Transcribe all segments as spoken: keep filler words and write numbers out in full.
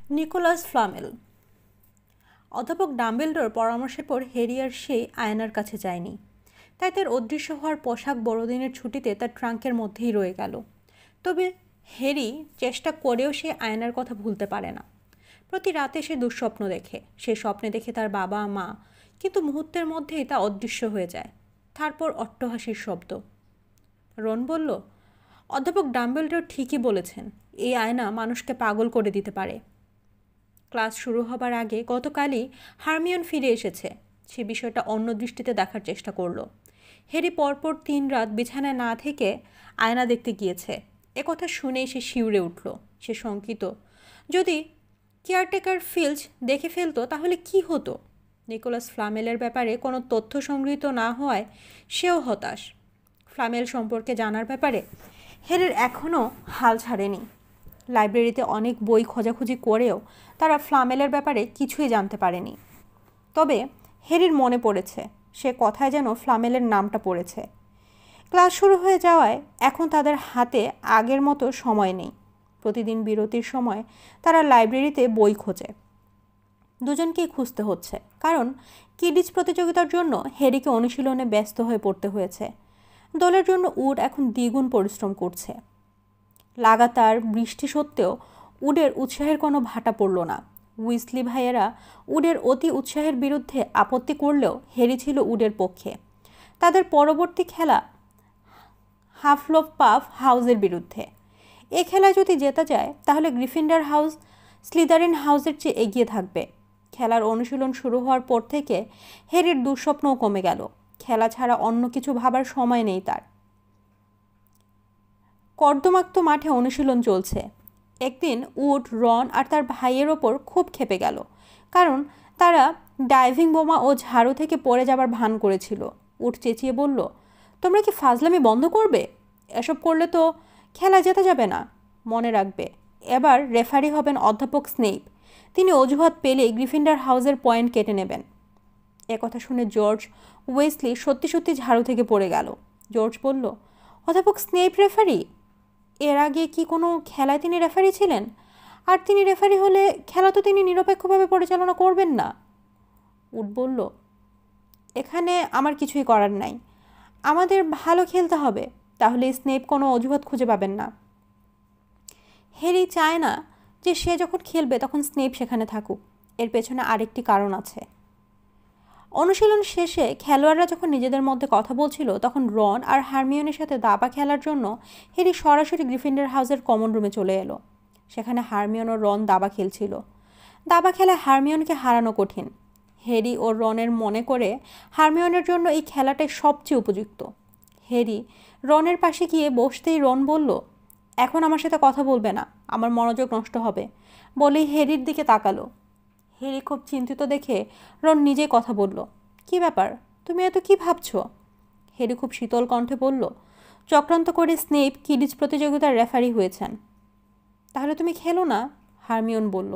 Nicolas ফ্লামেল। অধ্যাপক Dumbledore পরামর্শের পর হ্যারি আর সেই আয়নার কাছে যায়নি। তাই তার অদৃশ্য হওয়ার পোশাক বড়দিনের ছুটিতে তার ট্রাঙ্কের মধ্যেই রয়ে গেল। তবে হ্যারি চেষ্টা করেও সে আয়নার কথা ভুলতে পারে না। প্রতি রাতে সে দুঃস্বপ্ন দেখে। সে স্বপ্নে দেখে তার বাবা মা, কিন্তু মুহূর্তের মধ্যেই তা অদৃশ্য হয়ে যায়। তারপর অট্টহাসির শব্দ। রন বলল, অধ্যাপক ডাম্বেলডোর ঠিকই বলেছেন, এই আয়না মানুষকে পাগল করে দিতে পারে। ক্লাস শুরু হবার আগে গতকালই হারমিয়ন ফিরে এসেছে। সে বিষয়টা অন্য দৃষ্টিতে দেখার চেষ্টা করলো। হ্যারি পরপর তিন রাত বিছানায় না থেকে আয়না দেখতে গিয়েছে। একথা শুনেই সে শিউরে উঠল। সে শঙ্কিত, যদি কেয়ারটেকার ফিল্চ দেখে ফেলতো তাহলে কি হতো? নিকোলাস ফ্লামেলের ব্যাপারে কোনো তথ্য সংগৃহীত না হওয়ায় সেও হতাশ। ফ্লামেল সম্পর্কে জানার ব্যাপারে হ্যারির এখনও হাল ছাড়েনি। লাইব্রেরিতে অনেক বই খোঁজাখুঁজি করেও তারা ফ্লামেলের ব্যাপারে কিছুই জানতে পারেনি। তবে হ্যারির মনে পড়েছে, সে কথায় যেন ফ্লামেলের নামটা পড়েছে। ক্লাস শুরু হয়ে যাওয়ায় এখন তাদের হাতে আগের মতো সময় নেই। প্রতিদিন বিরতির সময় তারা লাইব্রেরিতে বই খোঁজে। দুজনকেই খুঁজতে হচ্ছে, কারণ কিডিচ প্রতিযোগিতার জন্য হ্যারিকে অনুশীলনে ব্যস্ত হয়ে পড়তে হয়েছে। দলের জন্য উড এখন দ্বিগুণ পরিশ্রম করছে। লাগাতার বৃষ্টি সত্ত্বেও উডের উৎসাহের কোনো ভাটা পড়ল না। উইসলি ভাইয়েরা উডের অতি উৎসাহের বিরুদ্ধে আপত্তি করলেও হ্যারি ছিল উডের পক্ষে। তাদের পরবর্তী খেলা হাফলফ পাফ হাউসের বিরুদ্ধে। এ খেলায় যদি জেতা যায় তাহলে গ্রিফিন্ডার হাউস স্লিদারিন হাউসের চেয়ে এগিয়ে থাকবে। খেলার অনুশীলন শুরু হওয়ার পর থেকে হ্যারির দুঃস্বপ্নও কমে গেল। খেলা ছাড়া অন্য কিছু ভাবার সময় নেই তার। কর্দমাক্ত মাঠে অনুশীলন চলছে। একদিন উড, রন আর তার ভাইয়ের ওপর খুব ক্ষেপে গেল, কারণ তারা ডাইভিং বোমা ও ঝাড়ু থেকে পড়ে যাবার ভান করেছিল। উড চেঁচিয়ে বলল, তোমরা কি ফাজলামি বন্ধ করবে? এসব করলে তো খেলা জেতা যাবে না। মনে রাখবে, এবার রেফারি হবেন অধ্যাপক স্নেইপ। তিনি অজুহাত পেলেই গ্রিফিন্ডার হাউসের পয়েন্ট কেটে নেবেন। একথা শুনে জর্জ ওয়েসলি সত্যি সত্যি ঝাড়ু থেকে পড়ে গেল। জর্জ বলল, অধ্যাপক স্নেইপ রেফারি? এর আগে কি কোনো খেলায় তিনি রেফারি ছিলেন? আর তিনি রেফারি হলে খেলা তো তিনি নিরপেক্ষভাবে পরিচালনা করবেন না। উড বলল, এখানে আমার কিছুই করার নাই। আমাদের ভালো খেলতে হবে, তাহলে স্নেপ কোনো অজুহাত খুঁজে পাবেন না। হ্যারি চায় না যে সে যখন খেলবে তখন স্নেপ সেখানে থাকুক। এর পেছনে আরেকটি কারণ আছে। অনুশীলন শেষে খেলোয়াড়রা যখন নিজেদের মধ্যে কথা বলছিল তখন রন আর হারমিয়নের সাথে দাবা খেলার জন্য হ্যারি সরাসরি গ্রিফিন্ডার হাউসের কমন রুমে চলে এলো। সেখানে হারমিয়ন ও রন দাবা খেলছিল। দাবা খেলায় হারমিয়নকে হারানো কঠিন। হ্যারি ও রনের মনে করে হারমিয়নের জন্য এই খেলাটাই সবচেয়ে উপযুক্ত। হ্যারি রনের পাশে গিয়ে বসতেই রন বলল, এখন আমার সাথে কথা বলবে না, আমার মনোযোগ নষ্ট হবে, বলেই হ্যারির দিকে তাকালো। হ্যারি খুব চিন্তিত দেখে রন নিজেই কথা বলল, কি ব্যাপার, তুমি এত কি ভাবছ? হ্যারি খুব শীতল কণ্ঠে বলল, চক্রান্ত করে স্নেপ কিডিচ প্রতিযোগিতার রেফারি হয়েছেন। তাহলে তুমি খেলো না? হারমিয়ন বলল।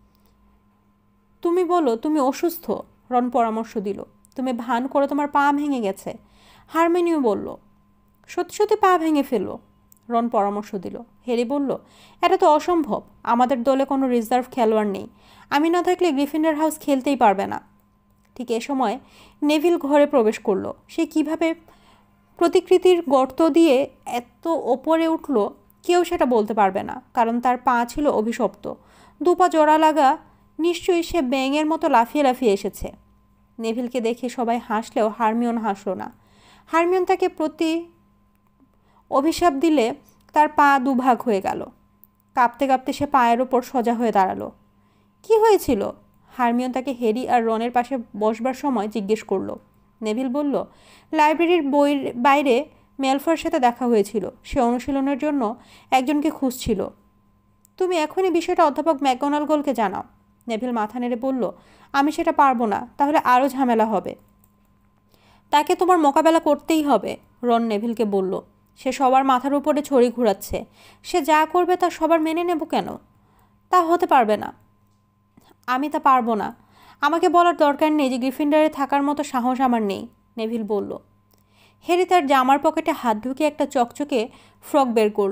তুমি বলো তুমি অসুস্থ, রন পরামর্শ দিল। তুমি ভান করে তোমার পা ভেঙে গেছে, হারমিয়ন বলল। সত্যি সত্যি পা ভেঙে ফেলো, রন পরামর্শ দিল। হ্যারি বলল, এটা তো অসম্ভব, আমাদের দলে কোনো রিজার্ভ খেলোয়াড় নেই, আমি না থাকলে গ্রিফিন্ডার হাউস খেলতেই পারবে না। ঠিক এ সময় নেভিল ঘরে প্রবেশ করলো। সে কিভাবে প্রতিকৃতির গর্ত দিয়ে এত ওপরে উঠল কেউ সেটা বলতে পারবে না, কারণ তার পা ছিল অভিশপ্ত। দুপা জোড়া লাগা, নিশ্চয়ই সে ব্যাঙের মতো লাফিয়ে লাফিয়ে এসেছে। নেভিলকে দেখে সবাই হাসলেও হারমিয়ন হাসল না। হারমিয়ন তাকে প্রতি অভিশাপ দিলে তার পা দুভাগ হয়ে গেল। কাঁপতে কাঁপতে সে পায়ের ওপর সোজা হয়ে দাঁড়ালো। কি হয়েছিল? হারমিয়ন তাকে হ্যারি আর রনের পাশে বসবার সময় জিজ্ঞেস করলো। নেভিল বলল, লাইব্রেরির বইয়ের বাইরে ম্যালফয়ের সাথে দেখা হয়েছিল, সে অনুশীলনের জন্য একজনকে খুঁজছিল। তুমি এখনই বিষয়টা অধ্যাপক ম্যাকগোনালগলকে জানাও। নেভিল মাথা নেড়ে বলল, আমি সেটা পারবো না, তাহলে আরও ঝামেলা হবে। তাকে তোমার মোকাবেলা করতেই হবে, রন নেভিলকে বলল। সে সবার মাথার উপরে ছড়ি ঘুরাচ্ছে, সে যা করবে তা সবার মেনে নেব কেন? তা হতে পারবে না। আমি তা পারবো না। আমাকে বলার দরকার নেই যে গ্রিফিন্ডারে থাকার মতো সাহস আমার নেই, নেভিল বলল। হ্যারি তার জামার পকেটে হাত ঢুকিয়ে একটা চকচকে ফ্রক বের করলো।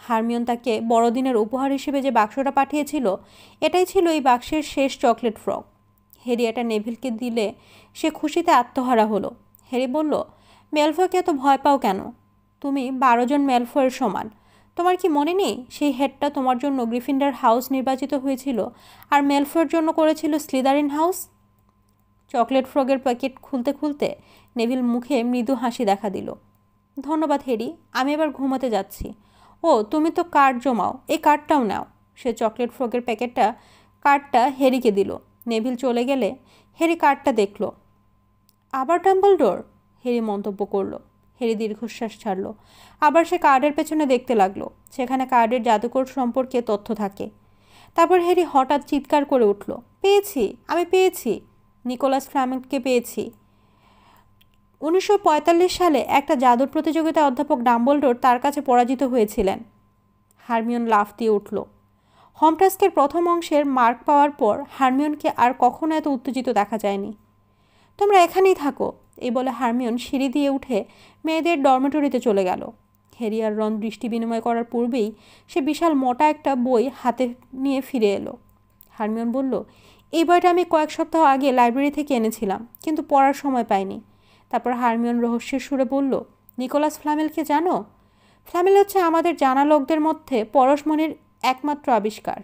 হারমিয়ন তাকে বড়দিনের উপহার হিসেবে যে বাক্সটা পাঠিয়েছিল এটাই ছিল এই বাক্সের শেষ চকলেট ফ্রক। হ্যারি এটা নেভিলকে দিলে সে খুশিতে আত্মহারা হলো। হ্যারি বলল, ম্যালফয়কে এত ভয় পাও কেন? তুমি বারো জন ম্যালফয়ের সমান। তোমার কি মনে নেই সেই হেডটা তোমার জন্য গ্রিফিন্ডার হাউস নির্বাচিত হয়েছিল আর ম্যালফয়ের জন্য করেছিল স্লিদারিন হাউস? চকলেট ফ্রগের প্যাকেট খুলতে খুলতে নেভিল মুখে মৃদু হাসি দেখা দিল। ধন্যবাদ হ্যারি, আমি এবার ঘুমাতে যাচ্ছি। ও তুমি তো কার্ড জমাও, এই কার্ডটাও নাও। সে চকলেট ফ্রগের প্যাকেটটা কার্ডটা হ্যারিকে দিল। নেভিল চলে গেলে হ্যারি কার্ডটা দেখল। আবার ডাম্বলডোর? হ্যারি মন্তব্য করলো। হ্যারি দীর্ঘশ্বাস ছাড়ল। আবার সে কার্ডের পেছনে দেখতে লাগলো। সেখানে কার্ডের জাদুকর সম্পর্কে তথ্য থাকে। তারপর হ্যারি হঠাৎ চিৎকার করে উঠল, পেয়েছি, আমি পেয়েছি, নিকোলাস ফ্ল্যামিংকে পেয়েছি। উনিশশো পঁয়তাল্লিশ সালে একটা জাদুর প্রতিযোগিতায় অধ্যাপক ডাম্বলডোর তার কাছে পরাজিত হয়েছিলেন। হারমিয়ন লাফ দিয়ে উঠল। হোমটাস্কের প্রথম অংশের মার্ক পাওয়ার পর হারমিয়নকে আর কখনো এত উত্তেজিত দেখা যায়নি। তোমরা এখানেই থাকো, এই বলে হারমিয়ন সিঁড়ি দিয়ে উঠে মেয়েদের ডরমেটরিতে চলে গেল। হ্যারি আর রন দৃষ্টি বিনিময় করার পূর্বেই সে বিশাল মোটা একটা বই হাতে নিয়ে ফিরে এলো। হারমিয়ন বলল, এই বইটা আমি কয়েক সপ্তাহ আগে লাইব্রেরি থেকে এনেছিলাম, কিন্তু পড়ার সময় পাইনি। তারপর হারমিয়ন রহস্যের সুরে বলল, নিকোলাস ফ্ল্যামেলকে জানো? ফ্ল্যামেল হচ্ছে আমাদের জানা লোকদের মধ্যে পরশমণির একমাত্র আবিষ্কার।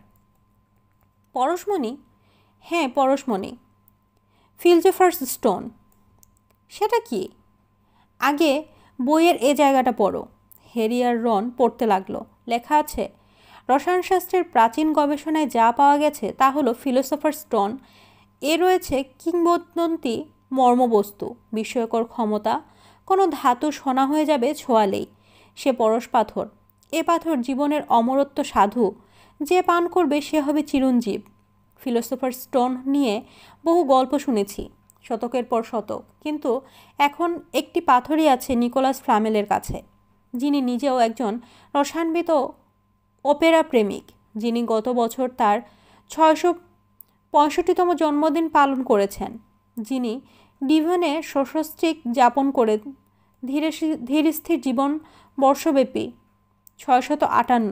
পরশমণি? হ্যাঁ, পরশমণি, ফিলজোফার্স স্টোন। সেটা কি? আগে বইয়ের এ জায়গাটা পড়ো। হ্যারি আর রন পড়তে লাগলো। লেখা আছে, রসায়নশাস্ত্রের প্রাচীন গবেষণায় যা পাওয়া গেছে তা হলো ফিলোসফার স্টোন। এ রয়েছে কিংবদন্তি মর্মবস্তু, বিস্ময়কর ক্ষমতা, কোনো ধাতু সোনা হয়ে যাবে ছোঁয়ালেই। সে পরশ পাথর। এ পাথর জীবনের অমরত্ব সাধু, যে পান করবে সে হবে চিরঞ্জীব। ফিলোসফার স্টোন নিয়ে বহু গল্প শুনেছি, শতকের পর শতক, কিন্তু এখন একটি পাথরই আছে নিকোলাস ফ্ল্যামেলের কাছে, যিনি নিজেও একজন রসায়নবিদ ও অপেরা প্রেমিক, যিনি গত বছর তার ছয়শো পঁয়ষট্টিতম জন্মদিন পালন করেছেন, যিনি ডিভনে সশস্ত্রিক যাপন করে ধীরে ধীর স্থির জীবন বর্ষব্যাপী ছয়শত আটান্ন।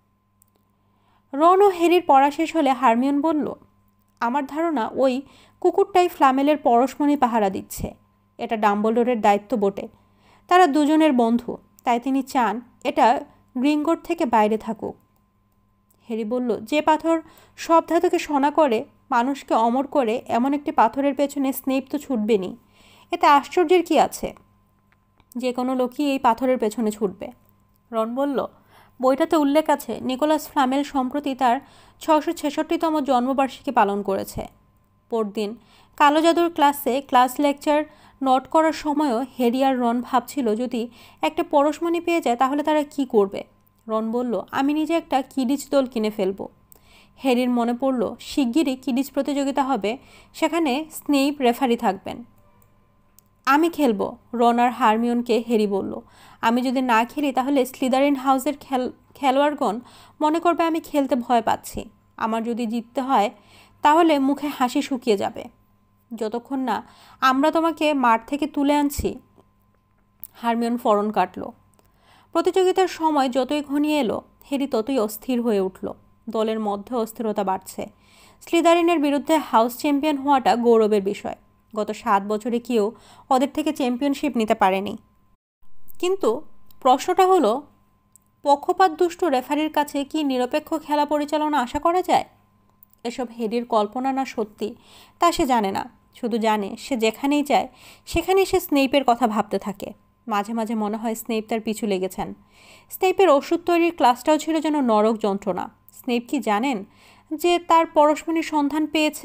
রন ও হ্যারির পড়া শেষ হলে হারমিয়ন বলল, আমার ধারণা ওই কুকুরটাই ফ্ল্যামেলের পরশমণি পাহারা দিচ্ছে। এটা ডাম্বলডোরের দায়িত্ব বটে। তারা দুজনের বন্ধু, তাই তিনি চান এটা গ্রিঙ্গোর থেকে বাইরে থাকুক। হ্যারি বলল, যে পাথর সব ধাতুকে সোনা করে, মানুষকে অমর করে, এমন একটি পাথরের পেছনে স্নেপ তো ছুটবেনি। এতে আশ্চর্যের কি আছে? যে কোনো লোকই এই পাথরের পেছনে ছুটবে। রন বলল, বইটাতে উল্লেখ আছে নিকোলাস ফ্ল্যামেল সম্প্রতি তার ছশো ছেষট্টিতম জন্মবার্ষিকী পালন করেছে। পরদিন কালো জাদুর ক্লাসে ক্লাস লেকচার নোট করার সময়ও হ্যারি আর রন ভাবছিল যদি একটা পরশমণি পেয়ে যায় তাহলে তারা কি করবে। রন বলল, আমি নিজে একটা কিডিচ দল কিনে ফেলবো। হ্যারির মনে পড়ল শিগগিরই কিডিচ প্রতিযোগিতা হবে, সেখানে স্নেইপ রেফারি থাকবেন। আমি খেলবো, রন আর হারমিয়নকে হ্যারি বলল। আমি যদি না খেলি তাহলে স্লিদারিন হাউসের খেল খেলোয়াড়গণ মনে করবে আমি খেলতে ভয় পাচ্ছি। আমার যদি জিততে হয় তাহলে মুখে হাসি শুকিয়ে যাবে। যতক্ষণ না আমরা তোমাকে মাঠ থেকে তুলে আনছি। হারমিয়ন ফরন কাটল। প্রতিযোগিতার সময় যতই ঘনিয়ে এলো হ্যারি ততই অস্থির হয়ে উঠল। দলের মধ্যে অস্থিরতা বাড়ছে। স্লিদারিনের বিরুদ্ধে হাউস চ্যাম্পিয়ন হওয়াটা গৌরবের বিষয়। গত সাত বছরে কেউ ওদের থেকে চ্যাম্পিয়নশিপ নিতে পারেনি। কিন্তু প্রশ্নটা হলো, পক্ষপাত দুষ্ট রেফারির কাছে কি নিরপেক্ষ খেলা পরিচালনা আশা করা যায়? এসব হ্যারির কল্পনা না সত্যি তা সে জানে না। শুধু জানে সে যেখানেই যায় সেখানেই সে স্নেইপের কথা ভাবতে থাকে। মাঝে মাঝে মনে হয় স্নেইপ তার পিছু লেগেছেন। স্নেইপের ওষুধ তৈরির ক্লাসটাও ছিল যেন নরক যন্ত্রণা। স্নেইপ কি জানেন যে তার পরশমণির সন্ধান পেয়েছে?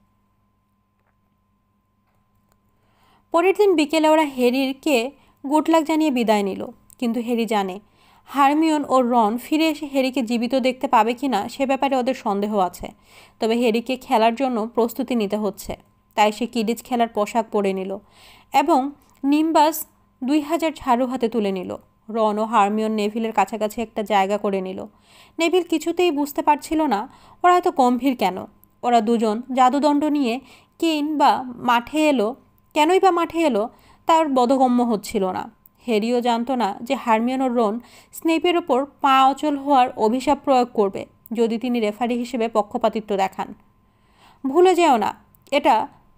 পরের দিন বিকেলে ওরা হ্যারিকে গুড লাক জানিয়ে বিদায় নিল। কিন্তু হ্যারি জানে হারমিয়ন ও রন ফিরে এসে হ্যারিকে জীবিত দেখতে পাবে কি না সে ব্যাপারে ওদের সন্দেহ আছে। তবে হ্যারিকে খেলার জন্য প্রস্তুতি নিতে হচ্ছে, তাই সে কিডিচ খেলার পোশাক পরে নিল এবং নিম্বাস দুই হাজার ঝাড়ু হাতে তুলে নিল। রন ও হারমিয়ন নেভিলের কাছাকাছি একটা জায়গা করে নিল। নেভিল কিছুতেই বুঝতে পারছিল না ওরা এত গম্ভীর কেন। ওরা দুজন জাদুদণ্ড নিয়ে কিন বা মাঠে এলো কেনই বা মাঠে এলো তার বোধগম্য হচ্ছিল না। হ্যারিও জানত না যে হারমিয়ন ও রন স্নেপের ওপর পা অচল হওয়ার অভিশাপ প্রয়োগ করবে যদি তিনি রেফারি হিসেবে পক্ষপাতিত্ব দেখান। ভুলে যেও না, এটা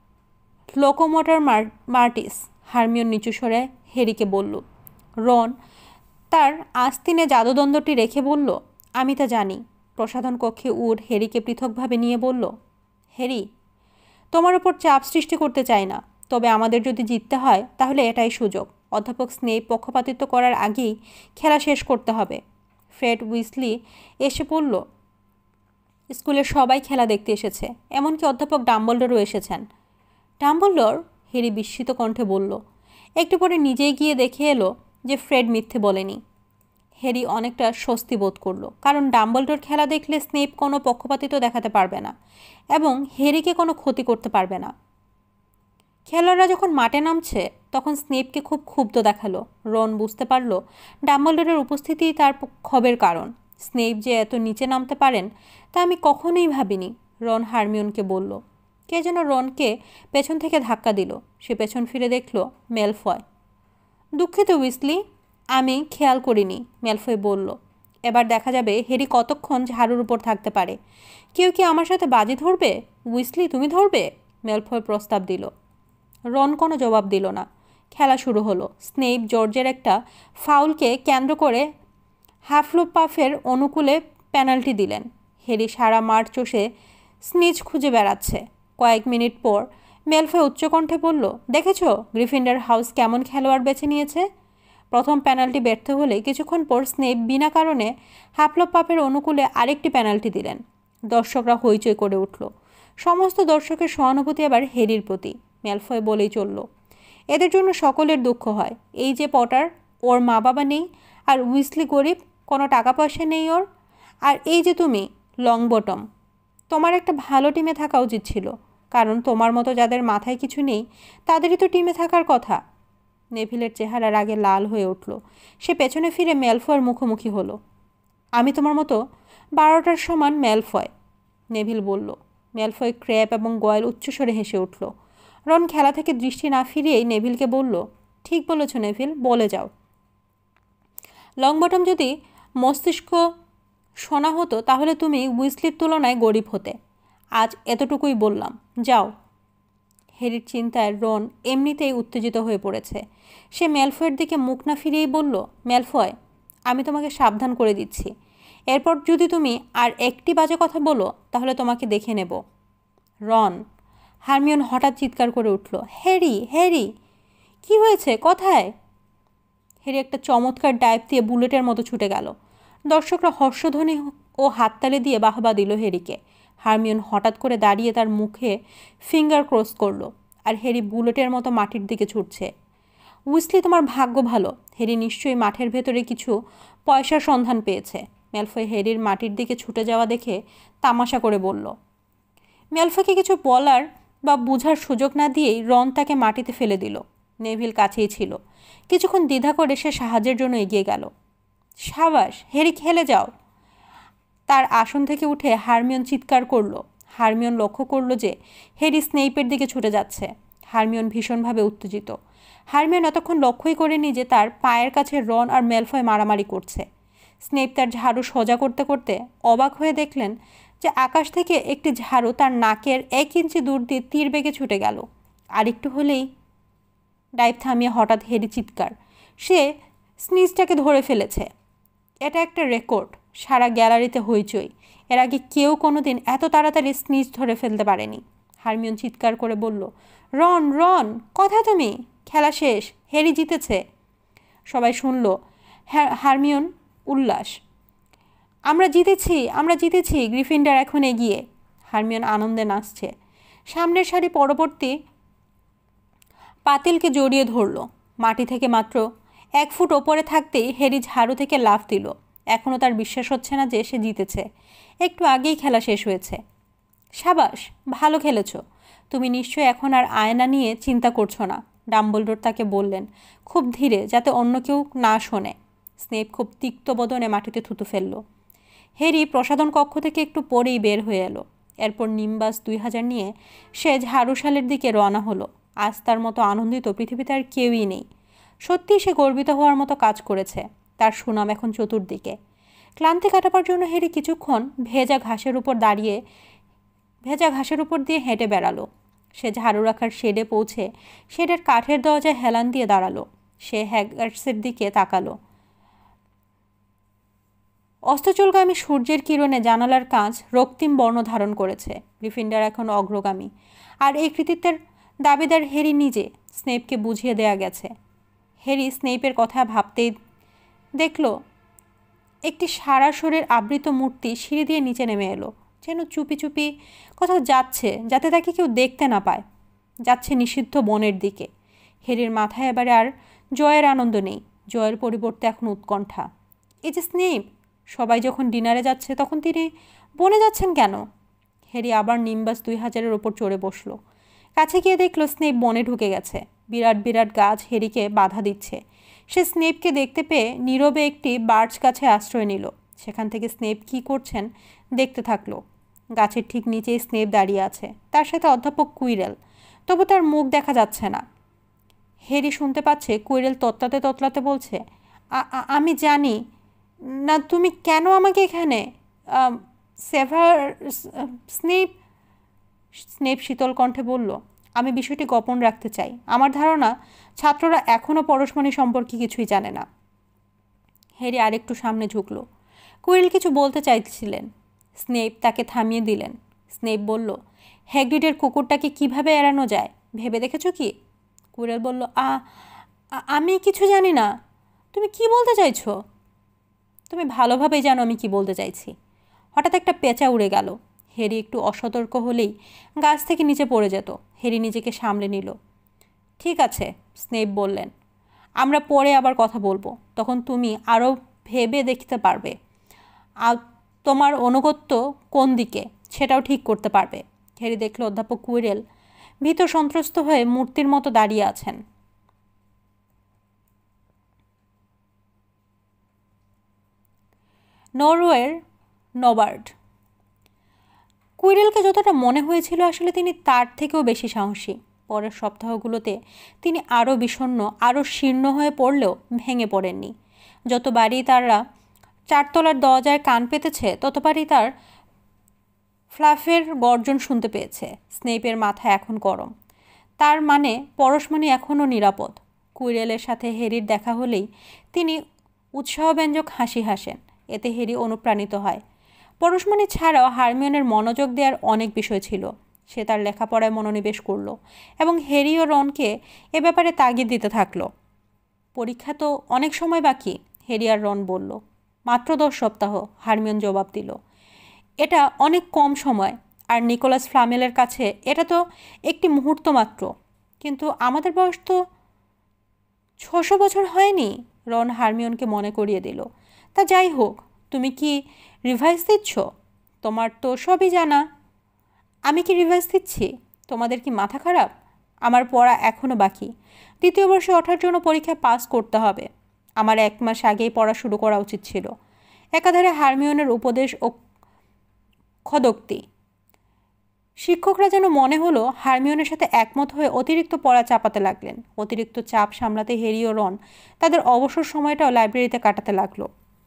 লোকোমোটর মার্টিস, হারমিয়ন নিচু স্বরে হ্যারিকে বলল। রন তার আস্তিনে জাদুদণ্ডটি রেখে বলল, আমি তা জানি। প্রসাধন কক্ষে উড হ্যারিকে পৃথকভাবে নিয়ে বলল, হ্যারি, তোমার ওপর চাপ সৃষ্টি করতে চাই না, তবে আমাদের যদি জিততে হয় তাহলে এটাই সুযোগ। অধ্যাপক স্নেপ পক্ষপাতিত্ব করার আগেই খেলা শেষ করতে হবে। ফ্রেড উইসলি এসে পড়ল, স্কুলের সবাই খেলা দেখতে এসেছে, এমনকি অধ্যাপক ডাম্বলডোরও এসেছেন। ডাম্বলডোর? হ্যারি বিস্মিত কণ্ঠে বলল। একটু পরে নিজেই গিয়ে দেখে এলো যে ফ্রেড মিথ্যে বলেনি। হ্যারি অনেকটা স্বস্তি বোধ করল, কারণ ডাম্বলডোর খেলা দেখলে স্নেপ কোনো পক্ষপাতিত্ব দেখাতে পারবে না এবং হ্যারিকে কোনো ক্ষতি করতে পারবে না। খেলোয়াড়রা যখন মাঠে নামছে তখন স্নেপকে খুব ক্ষুব্ধ দেখালো। রন বুঝতে পারল ডাম্বলডোরের উপস্থিতিই তার ক্ষোভের কারণ। স্নেপ যে এত নিচে নামতে পারেন তা আমি কখনোই ভাবিনি, রন হারমিয়নকে বলল। কে যেন রনকে পেছন থেকে ধাক্কা দিল। সে পেছন ফিরে দেখল ম্যালফয়। দুঃখিত উইসলি, আমি খেয়াল করিনি, ম্যালফয় বলল। এবার দেখা যাবে হ্যারি কতক্ষণ ঝাড়ুর উপর থাকতে পারে। কেউ কি আমার সাথে বাজি ধরবে? উইসলি, তুমি ধরবে? ম্যালফয় প্রস্তাব দিল। রন কোনো জবাব দিল না। খেলা শুরু হলো। স্নেপ জর্জের একটা ফাউলকে কেন্দ্র করে হাফলুপাফের অনুকূলে পেনাল্টি দিলেন। হ্যারি সারা মাঠ চষে স্নিচ খুঁজে বেড়াচ্ছে। কয়েক মিনিট পর ম্যালফয় উচ্চকণ্ঠে বলল, দেখেছ গ্রিফিন্ডার হাউস কেমন খেলোয়াড় বেছে নিয়েছে? প্রথম পেনাল্টি ব্যর্থ হলে কিছুক্ষণ পর স্নেপ বিনা কারণে হাফলপাফের অনুকূলে আরেকটি পেনাল্টি দিলেন। দর্শকরা হইচই করে উঠল। সমস্ত দর্শকের সহানুভূতি এবার হ্যারির প্রতি। ম্যালফয় বলেই চলল, এদের জন্য সকলের দুঃখ হয়। এই যে পটার, ওর মা বাবা নেই, আর উইসলি গরিব, কোনো টাকা পয়সা নেই ওর। আর এই যে তুমি, লংবটম, তোমার একটা ভালো টিমে থাকা উচিত ছিল, কারণ তোমার মতো যাদের মাথায় কিছু নেই তাদেরই তো টিমে থাকার কথা। নেভিলের চেহারার আগে লাল হয়ে উঠল। সে পেছনে ফিরে ম্যালফয়ের মুখোমুখি হলো। আমি তোমার মতো বারোটার সমান ম্যালফয়, নেভিল বলল। ম্যালফয় ক্র্যাপ এবং গয়েল উচ্চস্বরে হেসে উঠল। রন খেলা থেকে দৃষ্টি না ফিরিয়েই নেভিলকে বলল, ঠিক বলেছ নেভিল, বলে যাও। লংবটম যদি মস্তিষ্ক শোনা হতো তাহলে তুমি উইসলির তুলনায় গরিব হতে। আজ এতটুকুই বললাম, যাও। হ্যারির চিন্তায় রন এমনিতেই উত্তেজিত হয়ে পড়েছে। সে ম্যালফয়ের দিকে মুখ না ফিরিয়েই বলল, ম্যালফয়, আমি তোমাকে সাবধান করে দিচ্ছি, এরপর যদি তুমি আর একটি বাজে কথা বলো তাহলে তোমাকে দেখে নেব। রন, হারমিয়ন হঠাৎ চিৎকার করে উঠল, হ্যারি, হ্যারি, কি হয়েছে, কোথায়? হ্যারি একটা চমৎকার ডাইভ দিয়ে বুলেটের মতো ছুটে গেল। দর্শকরা হর্ষধ্বনি ও হাততালি দিয়ে বাহবা দিল হ্যারিকে। হারমিয়ন হঠাৎ করে দাঁড়িয়ে তার মুখে ফিঙ্গার ক্রস করলো, আর হ্যারি বুলেটের মতো মাটির দিকে ছুটছে। উইসলি, তোমার ভাগ্য ভালো, হ্যারি নিশ্চয়ই মাঠের ভেতরে কিছু পয়সার সন্ধান পেয়েছে। ম্যালফয় হ্যারির মাটির দিকে ছুটে যাওয়া দেখে তামাশা করে বলল। ম্যালফয়কে কিছু বলার বা বোঝার সুযোগ না দিয়েই রন তাকে মাটিতে ফেলে দিল। নেভিল কাছেই ছিল। কিছুক্ষণ দ্বিধা করে সে সাহায্যের জন্য এগিয়ে গেল। সাবাস হ্যারি, খেলে যাও। তার আসন থেকে উঠে হারমিয়ন চিৎকার করল। হারমিয়ন লক্ষ্য করল যে হ্যারি স্নেইপের দিকে ছুটে যাচ্ছে। হারমিয়ন ভীষণভাবে উত্তেজিত। হারমিয়ন এতক্ষণ লক্ষ্যই করেনি যে তার পায়ের কাছে রন আর ম্যালফয় মারামারি করছে। স্নেপ তার ঝাড়ু সোজা করতে করতে অবাক হয়ে দেখলেন যে আকাশ থেকে একটি ঝাড়ু তার নাকের এক ইঞ্চি দূর দিয়ে তীর বেগে ছুটে গেল। আর একটু হলেই ডাইভ থামিয়ে হঠাৎ হ্যারি চিৎকার, সে স্নিজটাকে ধরে ফেলেছে। এটা একটা রেকর্ড। সারা গ্যালারিতে হইচই। এর আগে কেউ কোনো দিন এত তাড়াতাড়ি স্নিজ ধরে ফেলতে পারেনি। হারমিয়ন চিৎকার করে বলল, রন, রন, কথা তুমি, খেলা শেষ, হ্যারি জিতেছে। সবাই শুনল হারমিয়ন উল্লাস, আমরা জিতেছি, আমরা জিতেছি, গ্রিফিন্ডার এখন এগিয়ে। হারমিয়ন আনন্দে নাচছে। সামনের সারি পরবর্তী পাতিলকে জড়িয়ে ধরল। মাটি থেকে মাত্র এক ফুট ওপরে থাকতেই হ্যারি ঝাড়ু থেকে লাফ দিল। এখনও তার বিশ্বাস হচ্ছে না যে সে জিতেছে। একটু আগেই খেলা শেষ হয়েছে। সাবাস, ভালো খেলেছ। তুমি নিশ্চয়ই এখন আর আয়না নিয়ে চিন্তা করছো না, ডাম্বলডোর তাকে বললেন, খুব ধীরে, যাতে অন্য কেউ না শোনে। স্নেপ খুব তিক্ত বদনে মাটিতে থুতু ফেলল। হ্যারি প্রসাধন কক্ষ থেকে একটু পরেই বের হয়ে এলো। এরপর নিম্বাস দুই হাজার নিয়ে সে ঝাড়ুশালের দিকে রওনা হলো। আজ তার মতো আনন্দিত পৃথিবীতে আর কেউই নেই। সত্যিই সে গর্বিত হওয়ার মতো কাজ করেছে। তার সুনাম এখন চতুর্দিকে। ক্লান্তি কাটাবার জন্য হ্যারি কিছুক্ষণ ভেজা ঘাসের উপর দাঁড়িয়ে ভেজা ঘাসের উপর দিয়ে হেঁটে বেড়ালো। সে ঝাড়ু রাখার শেডে পৌঁছে শেডের কাঠের দরজায় হেলান দিয়ে দাঁড়ালো। সে হ্যাগার্সের দিকে তাকালো। অস্তচলগামী সূর্যের কিরণে জানালার কাঁচ রক্তিম বর্ণ ধারণ করেছে। গ্রিফিন্ডর এখন অগ্রগামী, আর এই কৃতিত্বের দাবিদার হ্যারি নিজে। স্নেপকে বুঝিয়ে দেয়া গেছে। হ্যারি স্নেপের কথা ভাবতেই দেখল একটি সারা শরীর আবৃত মূর্তি সিঁড়ি দিয়ে নিচে নেমে এলো। যেন চুপি চুপি কোথাও যাচ্ছে, যাতে তাকে কেউ দেখতে না পায়। যাচ্ছে নিষিদ্ধ বনের দিকে। হ্যারির মাথায় এবারে আর জয়ের আনন্দ নেই, জয়ের পরিবর্তে এখন উৎকণ্ঠা। এই যে স্নেপ, সবাই যখন ডিনারে যাচ্ছে তখন তিনি বনে যাচ্ছেন কেন? হ্যারি আবার নিম্বাস দুই হাজারের ওপর চড়ে বসলো। কাছে গিয়ে দেখলো স্নেপ বনে ঢুকে গেছে। বিরাট বিরাট গাছ হ্যারিকে বাধা দিচ্ছে। সে স্নেপকে দেখতে পেয়ে নীরবে একটি বার্চ গাছে আশ্রয় নিল। সেখান থেকে স্নেপ কী করছেন দেখতে থাকলো। গাছের ঠিক নিচেই স্নেপ দাঁড়িয়ে আছে, তার সাথে অধ্যাপক কুইরেল। তবু তার মুখ দেখা যাচ্ছে না। হ্যারি শুনতে পাচ্ছে কুইরেল ততলাতে ততলাতে বলছে, আমি জানি না তুমি কেন আমাকে এখানে। সেভার স্নেপ স্নেপ শীতল কণ্ঠে বলল, আমি বিষয়টি গোপন রাখতে চাই। আমার ধারণা ছাত্ররা এখনও পরশমণি সম্পর্কে কিছুই জানে না। হ্যারি আরেকটু সামনে ঝুঁকল। কুইরেল কিছু বলতে চাইছিলেন। স্নেপ তাকে থামিয়ে দিলেন। স্নেপ বলল, হ্যাগরিডের কুকুরটাকে কিভাবে এড়ানো যায় ভেবে দেখেছো কি? কুইরেল বলল, আ আমি কিছু জানি না। তুমি কি বলতে চাইছো? তুমি ভালোভাবেই জানো আমি কি বলতে চাইছি। হঠাৎ একটা পেঁচা উড়ে গেল। হ্যারি একটু অসতর্ক হলেই গাছ থেকে নিচে পড়ে যেত। হ্যারি নিজেকে সামলে নিল। ঠিক আছে, স্নেপ বললেন, আমরা পরে আবার কথা বলবো। তখন তুমি আরও ভেবে দেখতে পারবে। আর তোমার অনুগত্য কোন দিকে সেটাও ঠিক করতে পারবে। হ্যারি দেখল অধ্যাপক কুইরেল ভীত সন্ত্রস্ত হয়ে মূর্তির মতো দাঁড়িয়ে আছেন। নরওয়ের নবার্ড। কুইরেলকে যতটা মনে হয়েছিল আসলে তিনি তার থেকেও বেশি সাহসী। পরের সপ্তাহগুলোতে তিনি আরও বিষণ্ণ, আরও শীর্ণ হয়ে পড়লেও ভেঙে পড়েননি। যতবারই তারা চারতলার দরজায় কান পেতেছে ততবারই তার ফ্লাফের গর্জন শুনতে পেয়েছে। স্নেপের মাথা এখন গরম। তার মানে পরশমণি এখনও নিরাপদ। কুইরেলের সাথে হ্যারির দেখা হলেই তিনি উৎসাহব্যঞ্জক হাসি হাসেন। এতে হ্যারি অনুপ্রাণিত হয়। পরশমণি ছাড়াও হারমিওনের মনোযোগ দেওয়ার অনেক বিষয় ছিল। সে তার লেখাপড়ায় মনোনিবেশ করল এবং হ্যারি ও রনকে এ ব্যাপারে তাগিদ দিতে থাকলো। পরীক্ষা তো অনেক সময় বাকি, হ্যারি আর রন বলল। মাত্র দশ সপ্তাহ, হারমিওন জবাব দিল। এটা অনেক কম সময়, আর নিকোলাস ফ্লামেলের কাছে এটা তো একটি মুহূর্ত মাত্র। কিন্তু আমাদের বয়স তো ছশো বছর হয়নি, রন হারমিওনকে মনে করিয়ে দিল। তা যাই হোক, তুমি কি রিভাইজ দিচ্ছ? তোমার তো সবই জানা। আমি কি রিভাইজ দিচ্ছি? তোমাদের কি মাথা খারাপ? আমার পড়া এখনও বাকি। দ্বিতীয় বর্ষে ওঠার জন্য পরীক্ষা পাস করতে হবে। আমার এক মাস আগেই পড়া শুরু করা উচিত ছিল। একাধারে হারমিওনের উপদেশ ও খদোক্তি। শিক্ষকরা যেন মনে হলো হারমিওনের সাথে একমত হয়ে অতিরিক্ত পড়া চাপাতে লাগলেন। অতিরিক্ত চাপ সামলাতে হ্যারি ও রন তাদের অবসর সময়টাও লাইব্রেরিতে কাটাতে লাগলো।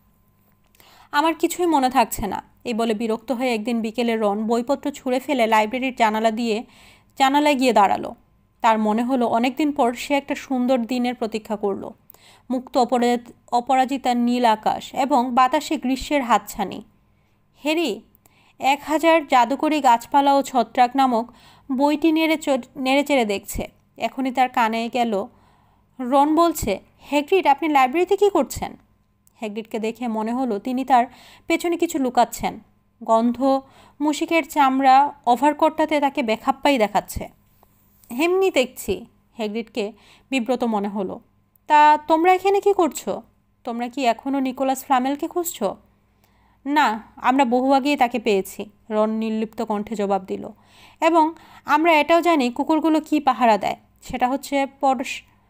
আমার কিছুই মনে থাকছে না, এই বলে বিরক্ত হয়ে একদিন বিকেলে রন বইপত্র ছুঁড়ে ফেলে লাইব্রেরির জানালা দিয়ে জানালায় গিয়ে দাঁড়ালো। তার মনে হলো অনেকদিন পর সে একটা সুন্দর দিনের প্রতীক্ষা করলো। মুক্ত অপরাজিতার নীল আকাশ এবং বাতাসে গ্রীষ্মের হাতছানি। হ্যারি এক হাজার জাদুকরী গাছপালা ও ছত্রাক নামক বইটি নেড়ে নেড়ে চেড়ে দেখছে। এখনই তার কানে গেল রন বলছে, হ্যাগ্রিড, আপনি লাইব্রেরিতে কী করছেন? হ্যাগ্রিডকে দেখে মনে হলো তিনি তার পেছনে কিছু লুকাচ্ছেন। গন্ধ মুশিকের চামড়া ওভারকোটটাতে তাকে বেখাপ্পাই দেখাচ্ছে। হেমনি দেখছি, হ্যাগ্রিডকে বিব্রত মনে হলো। তা তোমরা এখানে কি করছো? তোমরা কি এখনও নিকোলাস ফ্লামেলকে খুঁজছো? না, আমরা বহু আগেই তাকে পেয়েছি, রন নির্লিপ্ত কণ্ঠে জবাব দিল। এবং আমরা এটাও জানি কুকুরগুলো কি পাহারা দেয়। সেটা হচ্ছে পরশ।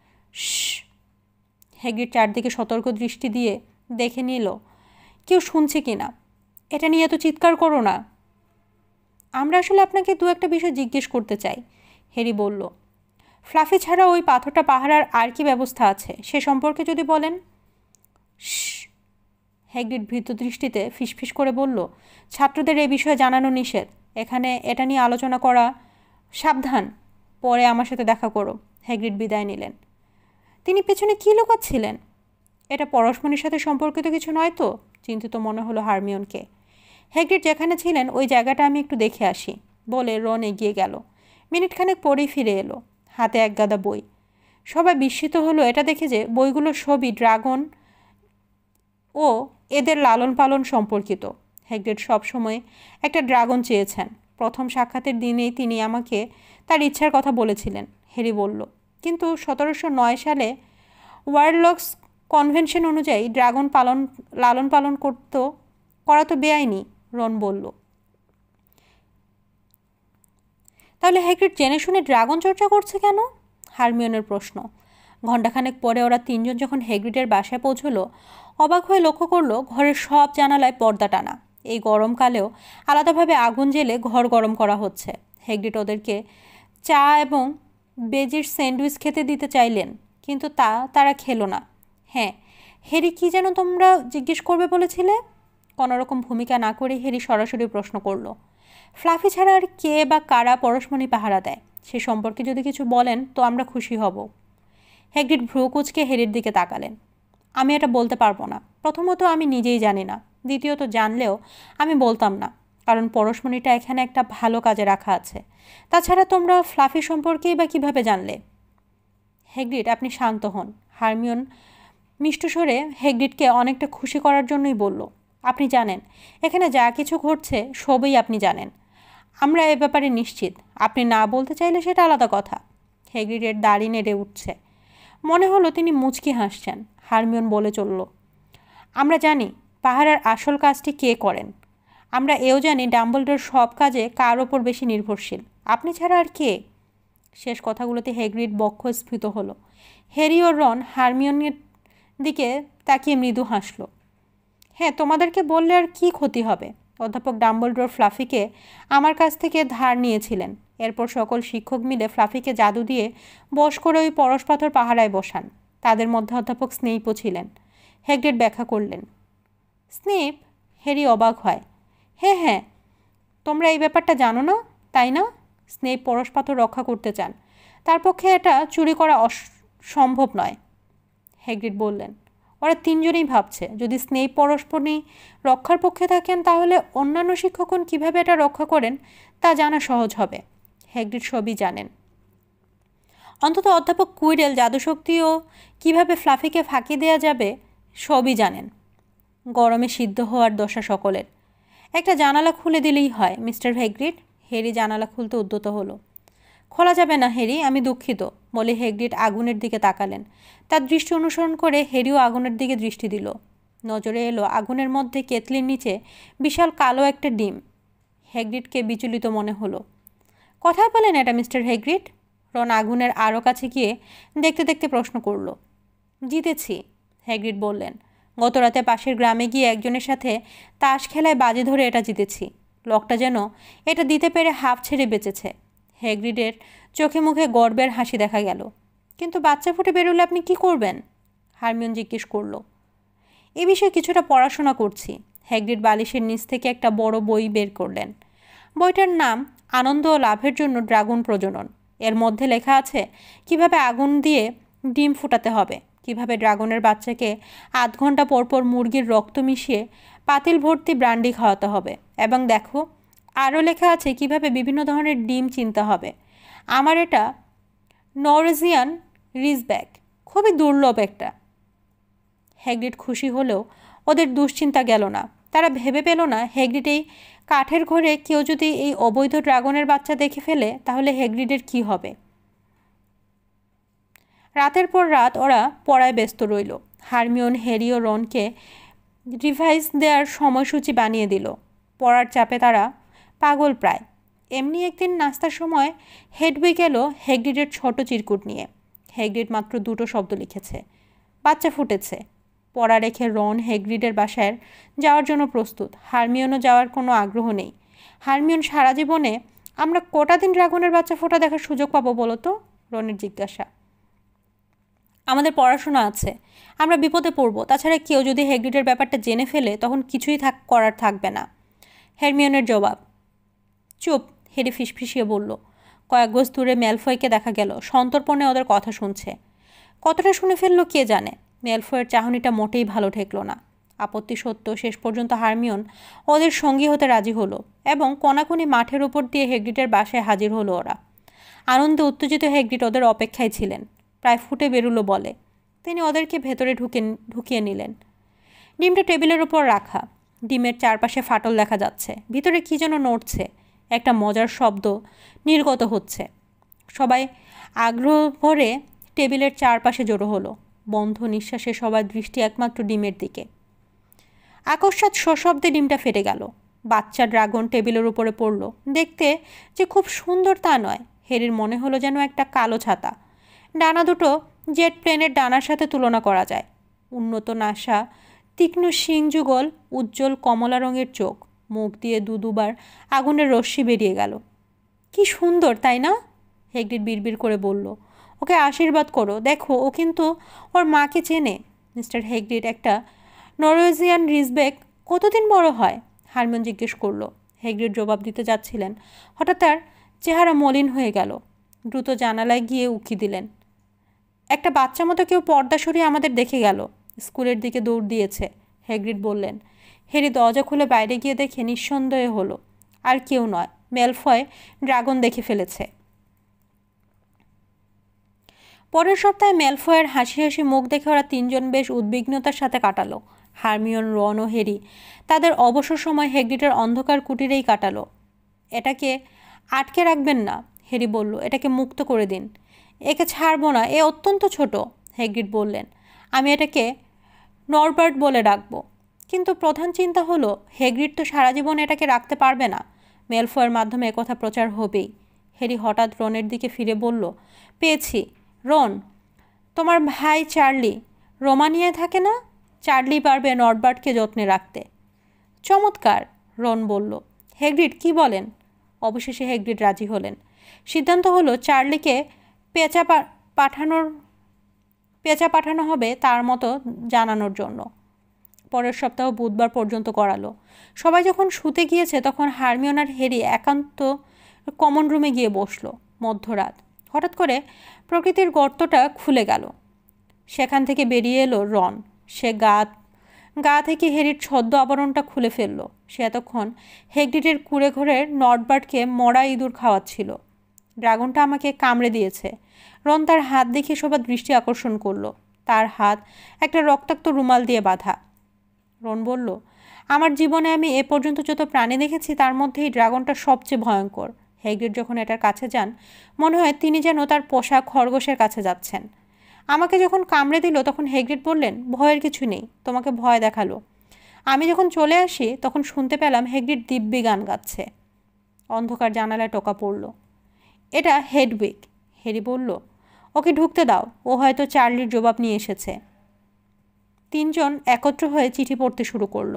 হ্যাগ্রিড চারদিকে সতর্ক দৃষ্টি দিয়ে দেখে নিল কেউ শুনছে কি না। এটা নিয়ে এত চিৎকার করো না। আমরা আসলে আপনাকে দু একটা বিষয় জিজ্ঞেস করতে চাই, হ্যারি বলল। ফ্লাফি ছাড়া ওই পাথরটা পাহারার আর কি ব্যবস্থা আছে সে সম্পর্কে যদি বলেন। শশ, হ্যাগ্রিড ভীত দৃষ্টিতে ফিসফিস করে বলল, ছাত্রদের এ বিষয়ে জানানো নিষেধ। এখানে এটা নিয়ে আলোচনা করা। সাবধান, পরে আমার সাথে দেখা করো। হ্যাগ্রিড বিদায় নিলেন। তিনি পেছনে কী লুকাচ্ছিলেন? এটা পরশমণির সাথে সম্পর্কিত কিছু নয় তো? চিন্তিত মনে হলো হারমিয়নকে। হ্যাগ্রিড যেখানে ছিলেন ওই জায়গাটা আমি একটু দেখে আসি বলে রন এগিয়ে গেল। মিনিটখানেক পরেই ফিরে এলো, হাতে এক গাদা বই। সবাই বিস্মিত হলো এটা দেখে যে বইগুলো সবই ড্রাগন ও এদের লালন পালন সম্পর্কিত। হ্যাগ্রিড সবসময় একটা ড্রাগন চেয়েছেন। প্রথম সাক্ষাতের দিনেই তিনি আমাকে তার ইচ্ছার কথা বলেছিলেন, হ্যারি বলল। কিন্তু সতেরোশো নয় সালে ওয়ারলক্স কনভেনশন অনুযায়ী ড্রাগন পালন লালন পালন করত করা তো বেআইনি, রন বলল। তাহলে হ্যাগ্রিড জেনে শুনে ড্রাগন চর্চা করছে কেন? হারমিয়নের প্রশ্ন। ঘণ্টাখানেক পরে ওরা তিনজন যখন হ্যাগ্রিডের বাসায় পৌঁছলো, অবাক হয়ে লক্ষ্য করলো ঘরের সব জানালায় পর্দা টানা। এই গরমকালেও আলাদাভাবে আগুন জ্বেলে ঘর গরম করা হচ্ছে। হ্যাগ্রিড ওদেরকে চা এবং বেজির স্যান্ডউইচ খেতে দিতে চাইলেন, কিন্তু তা তারা খেলো না। হ্যাঁ, হ্যারি কী যেন তোমরা জিজ্ঞেস করবে বলেছিলে? কোনোরকম ভূমিকা না করে হ্যারি সরাসরি প্রশ্ন করলো, ফ্লাফি ছাড়া আর কে বা কারা পরশমণি পাহারা দেয়? সে সম্পর্কে যদি কিছু বলেন তো আমরা খুশি হব। হ্যাগ্রিড ভ্রু কুঁচকে হ্যারির দিকে তাকালেন। আমি এটা বলতে পারবো না। প্রথমত আমি নিজেই জানি না, দ্বিতীয়ত জানলেও আমি বলতাম না, কারণ পরশমণিটা এখানে একটা ভালো কাজে রাখা আছে। তাছাড়া তোমরা ফ্লাফি সম্পর্কেই বা কীভাবে জানলে? হ্যাগ্রিড, আপনি শান্ত হন। হারমিয়ন মিষ্টস্বরে হ্যাগ্রিডকে অনেকটা খুশি করার জন্যই বলল, আপনি জানেন এখানে যা কিছু ঘটছে সবই আপনি জানেন। আমরা এ ব্যাপারে নিশ্চিত। আপনি না বলতে চাইলে সেটা আলাদা কথা। হ্যাগ্রিডের দাড়ি নেড়ে উঠছে। মনে হলো তিনি মুচকি হাসছেন। হারমিয়ন বলে চলল, আমরা জানি পাহারার আসল কাজটি কে করেন। আমরা এও জানি ডাম্বলডোর সব কাজে কার ওপর বেশি নির্ভরশীল, আপনি ছাড়া আর কে? শেষ কথাগুলোতে হ্যাগ্রিড বক্ষ স্ফীত হলো। হ্যারি ও রন হারমিয়নের দিকে তাকিয়ে মৃদু হাসল। হ্যাঁ, তোমাদেরকে বললে আর কি ক্ষতি হবে? অধ্যাপক ডাম্বলডোর ফ্লাফিকে আমার কাছ থেকে ধার নিয়েছিলেন। এরপর সকল শিক্ষক মিলে ফ্লাফিকে জাদু দিয়ে বশ করে ওই পরশপাথর পাহারায় বসান। তাদের মধ্যে অধ্যাপক স্নেইপও ছিলেন। হ্যাগ্রিড ব্যাখ্যা করলেন। স্নেইপ? হ্যারি অবাক হয়। হ্যাঁ হ্যাঁ, তোমরা এই ব্যাপারটা জানো না, তাই না? স্নেইপ পরশপাথর রক্ষা করতে চান। তার পক্ষে এটা চুরি করা অসম্ভব নয়। হ্যাগ্রিড বললেন, ওরা তিনজনেই ভাবছে যদি স্নেইপ পরশমণি রক্ষার পক্ষে থাকেন তাহলে অন্যান্য শিক্ষকগণ কীভাবে এটা রক্ষা করেন তা জানা সহজ হবে। হ্যাগ্রিড সবই জানেন। অন্তত অধ্যাপক কুইরেল জাদুশক্তিও কীভাবে ফ্লাফিকে ফাঁকি দেওয়া যাবে সবই জানেন। গরমে সিদ্ধ হওয়ার দশা সকলের। একটা জানালা খুলে দিলেই হয় মিস্টার হ্যাগ্রিড। হ্যারি জানালা খুলতে উদ্যত হলো। খোলা যাবে না হ্যারি, আমি দুঃখিত বলে হ্যাগ্রিড আগুনের দিকে তাকালেন। তার দৃষ্টি অনুসরণ করে হ্যারিও আগুনের দিকে দৃষ্টি দিল। নজরে এলো আগুনের মধ্যে কেতলির নিচে বিশাল কালো একটা ডিম। হ্যাগ্রিডকে বিচলিত মনে হলো। কথায় বলেন এটা মিস্টার হ্যাগ্রিড? রন আগুনের আরও কাছে গিয়ে দেখতে দেখতে প্রশ্ন করল। জিতেছি, হ্যাগ্রিড বললেন। গতরাতে পাশের গ্রামে গিয়ে একজনের সাথে তাস খেলায় বাজি ধরে এটা জিতেছি। লোকটা যেন এটা দিতে পেরে হাঁফ ছেড়ে বেঁচেছে। হ্যাগ্রিডের চোখে মুখে গর্বের হাসি দেখা গেল। কিন্তু বাচ্চা ফুটে বেরোলে আপনি কি করবেন? হারমিয়ন জিজ্ঞেস করল। এ বিষয়ে কিছুটা পড়াশোনা করছি। হ্যাগ্রিড বালিশের নিচ থেকে একটা বড় বই বের করলেন। বইটার নাম আনন্দ ও লাভের জন্য ড্রাগন প্রজনন। এর মধ্যে লেখা আছে কিভাবে আগুন দিয়ে ডিম ফুটাতে হবে, কিভাবে ড্রাগনের বাচ্চাকে আধ ঘন্টা পর পর মুরগির রক্ত মিশিয়ে পাতিল ভর্তি ব্রান্ডি খাওয়াতে হবে, এবং দেখো আরও লেখা আছে কিভাবে বিভিন্ন ধরনের ডিম চিনতে হবে। আমার এটা নরওয়েজিয়ান রিজব্যাক, খুবই দুর্লভ একটা। হ্যাগ্রিড খুশি হলেও ওদের দুশ্চিন্তা গেল না। তারা ভেবে পেল না হ্যাগ্রিড এই কাঠের ঘরে কেউ যদি এই অবৈধ ড্রাগনের বাচ্চা দেখে ফেলে তাহলে হ্যাগ্রিডের কি হবে। রাতের পর রাত ওরা পড়ায় ব্যস্ত রইল। হারমিয়ন হ্যারি ও রনকে রিভাইজ দেওয়ার সময়সূচি বানিয়ে দিল। পড়ার চাপে তারা পাগল প্রায়। এমনি একদিন নাস্তার সময় হেডউইগ এলো হ্যাগ্রিডের ছোট চিরকুট নিয়ে। হ্যাগ্রিড মাত্র দুটো শব্দ লিখেছে, বাচ্চা ফুটেছে। পড়া রেখে রন হ্যাগ্রিডের বাসায় যাওয়ার জন্য প্রস্তুত। হারমিয়নও যাওয়ার কোনো আগ্রহ নেই। হারমিয়ন সারা জীবনে আমরা কটা দিন ড্রাগনের বাচ্চা ফোটা দেখার সুযোগ পাবো বলো তো? রনের জিজ্ঞাসা। আমাদের পড়াশোনা আছে, আমরা বিপদে পড়ব। তাছাড়া কেউ যদি হেগরিডের ব্যাপারটা জেনে ফেলে তখন কিছুই থাক করার থাকবে না। হারমিওনের জবাব। চুপ, হেরি ফিসফিসিয়ে বলল। কয়েক গোছ দূরে ম্যালফয়কে দেখা গেল, সন্তর্পণে ওদের কথা শুনছে। কতটা শুনে ফেললো কে জানে। ম্যালফয়ের চাহনিটা মোটেই ভালো ঠেকল না। আপত্তি সত্য শেষ পর্যন্ত হারমিওন ওদের সঙ্গী হতে রাজি হলো এবং কোনাকুনি মাঠের ওপর দিয়ে হেগরিডের বাসায় হাজির হলো ওরা। আনন্দে উত্তেজিত হেগরিড ওদের অপেক্ষায় ছিলেন। প্রায় ফুটে বেরুলো বলে। তিনি ওদেরকে ভেতরে ঢুকে ঢুকিয়ে নিলেন। ডিমটা টেবিলের ওপর রাখা। ডিমের চারপাশে ফাটল দেখা যাচ্ছে। ভিতরে কী যেন নড়ছে। একটা মজার শব্দ নির্গত হচ্ছে। সবাই আগ্রহ ভরে টেবিলের চারপাশে জড়ো হলো। বন্ধ নিঃশ্বাসে সবার দৃষ্টি একমাত্র ডিমের দিকে। আকস্মাৎ সশব্দে ডিমটা ফেটে গেল। বাচ্চা ড্রাগন টেবিলের উপরে পড়ল। দেখতে যে খুব সুন্দর তা নয়। হেরির মনে হলো যেন একটা কালো ছাতা। ডানা দুটো জেট প্লেনের ডানার সাথে তুলনা করা যায়। উন্নত নাসা, তীক্ষ্ণ শিংযুগল, উজ্জ্বল কমলা রঙের চোখ, মুখ দিয়ে দু দুবার আগুনের রশ্মি বেরিয়ে গেল। কি সুন্দর, তাই না? হেগরিড বিড়বিড় করে বলল। ওকে আশীর্বাদ করো, দেখো ও কিন্তু ওর মাকে চেনে। মিস্টার হেগরিড, একটা নরওয়েজিয়ান রিজবেক কতদিন বড় হয়? হারমিওন জিজ্ঞেস করলো। হেগরিড জবাব দিতে যাচ্ছিলেন, হঠাৎ তার চেহারা মলিন হয়ে গেল। দ্রুত জানালায় গিয়ে উকি দিলেন। একটা বাচ্চা মতো কেউ পর্দা সরিয়ে আমাদের দেখে গেল। স্কুলের দিকে দৌড় দিয়েছে, হেগরিড বললেন। হেরি দরজা খুলে বাইরে গিয়ে দেখে নিঃসন্দেহে হলো, আর কেউ নয়, ম্যালফয় ড্রাগন দেখে ফেলেছে। পরের সপ্তাহে ম্যালফয়ের হাসি হাসি মুখ দেখে ওরা তিনজন বেশ উদ্বিগ্নতার সাথে কাটালো। হারমিওন, রন ও হেরি তাদের অবসর সময় হেগরিডের অন্ধকার কুটিরেই কাটালো। এটাকে আটকে রাখবেন না, হেরি বলল। এটাকে মুক্ত করে দিন। একে ছাড়বো না, এ অত্যন্ত ছোট, হেগরিড বললেন। আমি এটাকে নরবার্ট বলে ডাকবো। কিন্তু প্রধান চিন্তা হলো, হেগরিড তো সারা জীবন এটাকে রাখতে পারবে না। ম্যালফয়ের মাধ্যমে একথা প্রচার হবেই। হেরি হঠাৎ রনের দিকে ফিরে বলল, পেয়েছি। রন, তোমার ভাই চার্লি রোমানিয়ায় থাকে না? চার্লি পারবে নরবার্টকে যত্নে রাখতে। চমৎকার, রন বলল। হেগরিড, কি বলেন? অবশেষে হেগরিড রাজি হলেন। সিদ্ধান্ত হলো চার্লিকে পেঁচা পাঠানোর পেঁচা পাঠানো হবে তার মতো জানানোর জন্য। পরের সপ্তাহ বুধবার পর্যন্ত করালো। সবাই যখন শুতে গিয়েছে তখন হারমিওন আর হেরি একান্ত কমন রুমে গিয়ে বসলো। মধ্যরাত। হঠাৎ করে প্রকৃতির গর্তটা খুলে গেল। সেখান থেকে বেরিয়ে এলো রন। সে গা গা থেকে হেরির ছদ্ম আবরণটা খুলে ফেলল। সে এতক্ষণ হেগরিডের কুঁড়ে ঘরের নটবার্টকে মরা ইঁদুর খাওয়াচ্ছিল। ড্রাগনটা আমাকে কামড়ে দিয়েছে। রন তার হাত দেখে সবার দৃষ্টি আকর্ষণ করলো। তার হাত একটা রক্তাক্ত রুমাল দিয়ে বাঁধা। রন বলল, আমার জীবনে আমি এ পর্যন্ত যত প্রাণী দেখেছি তার মধ্যে এই ড্রাগনটা সবচেয়ে ভয়ঙ্কর। হেগরিড যখন এটার কাছে যান মনে হয় তিনি যেন তার পোষা খরগোশের কাছে যাচ্ছেন। আমাকে যখন কামড়ে দিল তখন হেগরিড বললেন, ভয়ের কিছু নেই, তোমাকে ভয় দেখালো। আমি যখন চলে আসি তখন শুনতে পেলাম হেগরিড দিব্যি গান গাচ্ছে। অন্ধকার জানালায় টোকা পড়ল। এটা হেডউইগ, হেরি বলল। ওকে ঢুকতে দাও, ও হয়তো চার্লির জবাব নিয়ে এসেছে। তিনজন একত্র হয়ে চিঠি পড়তে শুরু করলো।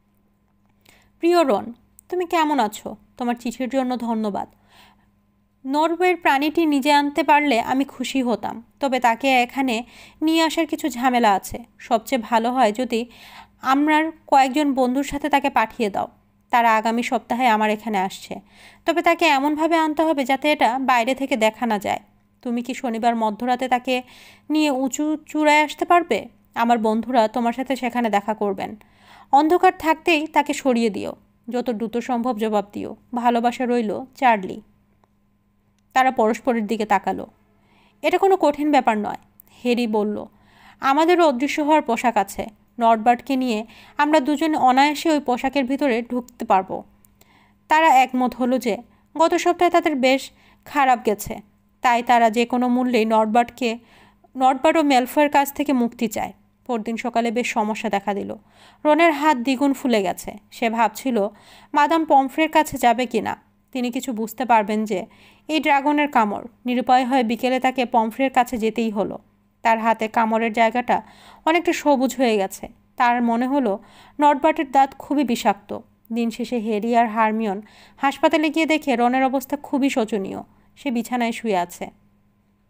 প্রিয় রন, তুমি কেমন আছো? তোমার চিঠির জন্য ধন্যবাদ। নরওয়ের প্রাণীটি নিজে আনতে পারলে আমি খুশি হতাম, তবে তাকে এখানে নিয়ে আসার কিছু ঝামেলা আছে। সবচেয়ে ভালো হয় যদি আমার কয়েকজন বন্ধুর সাথে তাকে পাঠিয়ে দাও। তারা আগামী সপ্তাহে আমার এখানে আসছে, তবে তাকে এমনভাবে আনতে হবে যাতে এটা বাইরে থেকে দেখা না যায়। তুমি কি শনিবার মধ্যরাতে তাকে নিয়ে উঁচু চূড়ায় আসতে পারবে? আমার বন্ধুরা তোমার সাথে সেখানে দেখা করবেন। অন্ধকার থাকতেই তাকে সরিয়ে দিও। যত দ্রুত সম্ভব জবাব দিও। ভালোবাসা রইল, চার্লি। তারা পরস্পরের দিকে তাকালো। এটা কোনো কঠিন ব্যাপার নয়, হেরি বলল। আমাদেরও অদৃশ্য হওয়ার পোশাক আছে। নটবার্টকে নিয়ে আমরা দুজনে অনায়াসে ওই পোশাকের ভিতরে ঢুকতে পারবো। তারা একমত হলো যে গত সপ্তাহে তাদের বেশ খারাপ গেছে, তাই তারা যে কোনো মূল্যেই নটবার্টকে নটবার্ট ও ম্যালফয়ের কাছ থেকে মুক্তি চায়। পরদিন সকালে বেশ সমস্যা দেখা দিল। রনের হাত দ্বিগুণ ফুলে গেছে। সে ভাবছিল মাদাম পমফ্রের কাছে যাবে কি না। তিনি কিছু বুঝতে পারবেন যে এই ড্রাগনের কামড়। নিরুপায় হয়ে বিকেলে তাকে পমফ্রের কাছে যেতেই হলো। তার হাতে কামড়ের জায়গাটা অনেকটা সবুজ হয়ে গেছে। তার মনে হলো নটবার্টের দাঁত খুবই বিষাক্ত। দিন শেষে হেরি আর হারমিওন হাসপাতালে গিয়ে দেখে রনের অবস্থা খুবই শোচনীয়। সে বিছানায় শুয়ে আছে।